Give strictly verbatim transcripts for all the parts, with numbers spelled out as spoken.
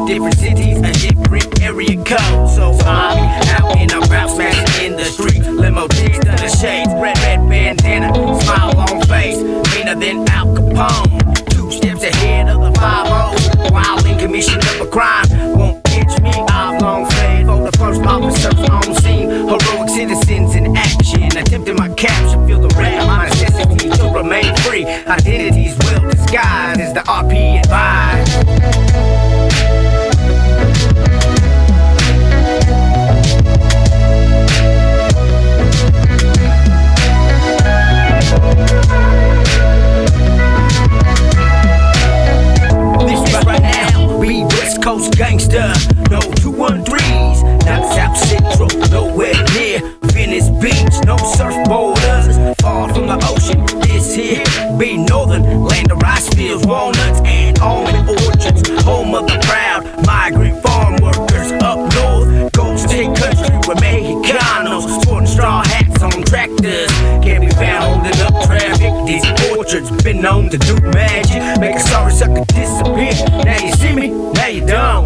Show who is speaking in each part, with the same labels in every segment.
Speaker 1: different cities, a different area code. So I'm out and about smashing in the street. Limo chicks, the shades, red, red bandana, smile on face, meaner than Al Capone. Two steps ahead of the five oh, wild in commission of a crime. Won't catch me, I've long fade for the first officers on scene. Heroic citizens in action, attempting my capture. Feel the wrath, my necessity to remain free. Identities well disguised as the R P advised. Coast gangster, no two one threes, not South Central, nowhere near Venice Beach, no surfboarders, far from the ocean. This here be northern, land of rice fields, walnuts, and almond orchards, home of the proud migrant farm workers up north. Gold State country with Mexicanos sporting straw hats on tractors, can't be found holding up traffic. These orchards been known to do magic, make a sorry sucker disappear. Now you see me, now you don't.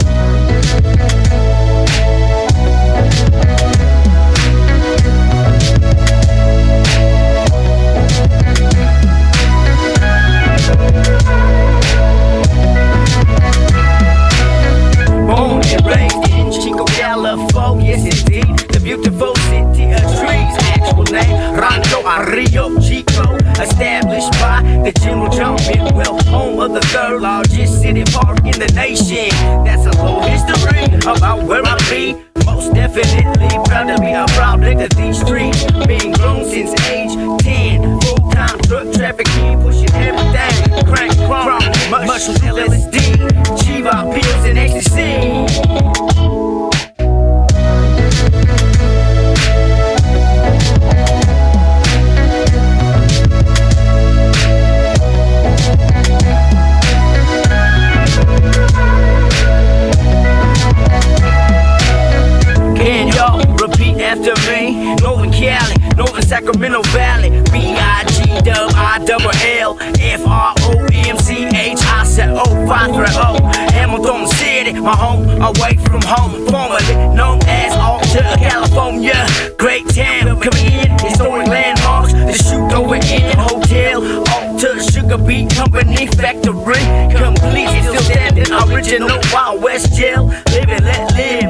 Speaker 1: Born and raised in Chico, California, yes indeed, the beautiful city of trees. Actual name, Rancho Rio Chico, established by the General John Bidwell, home of the third largest city park in the nation. That's a little history about where I be. Most definitely proud to be a product of these streets, being grown since age ten. Full-time drug trafficking, pushing everything, crack, chrome, mushroom, L S D, Chiva pills, and ecstasy. After me, Northern Cali, Northern Sacramento Valley, B I G W I double L F R O M C H I said oh five three oh, Hamilton City, my home away from home, formerly known as Alta, California. Great town, coming in, historic landmarks, the shoot over in hotel, Alta Sugar Beet Company factory, complete, still standing, original Wild West jail, live and let live.